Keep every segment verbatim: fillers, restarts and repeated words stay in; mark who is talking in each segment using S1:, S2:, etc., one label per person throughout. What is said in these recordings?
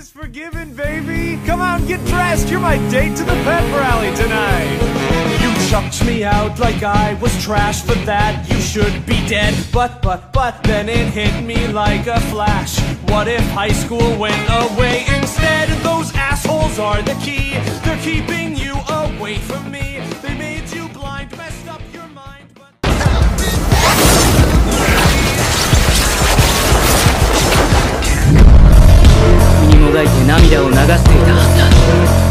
S1: is forgiven, baby. Come out and get dressed. You're my date to the pep rally tonight. You chucked me out like I was trash. For that you should be dead. But, but, but then it hit me like a flash. What if high school went away instead? Those assholes are the key. They're keeping you away from me. They made you blind, messed up your mind, but...
S2: 身にもがいて涙を流していたはずだ。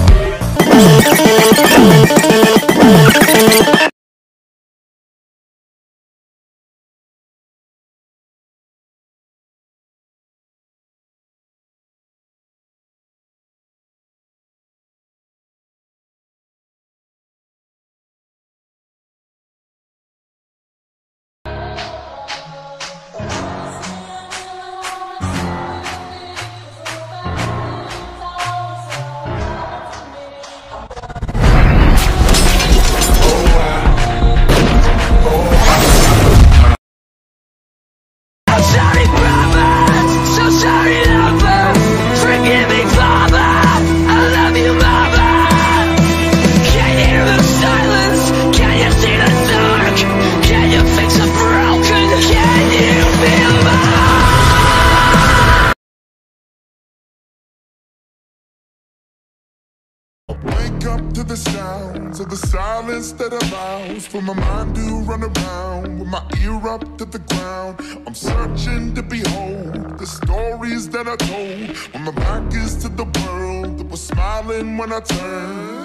S3: Wake up to the sounds of the silence that allows for my mind to run around with my ear up to the ground. I'm searching to behold the stories that I told when my back is to the world that was smiling when I turned.